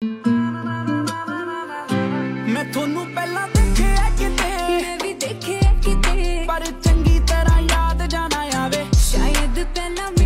मैं थोनू पहला देखे किते, मैं भी देखे किते, पर चंगी तरह याद जाना आवे। शायद पहला